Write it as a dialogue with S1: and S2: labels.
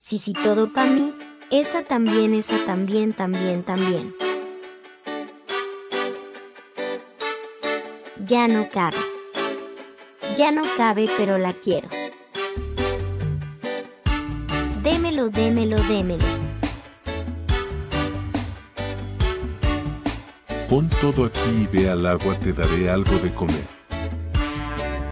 S1: Sí, todo pa' mí. Esa también, también. Ya no cabe. Ya no cabe, pero la quiero. Démelo.
S2: Pon todo aquí y ve al agua, te daré algo de comer.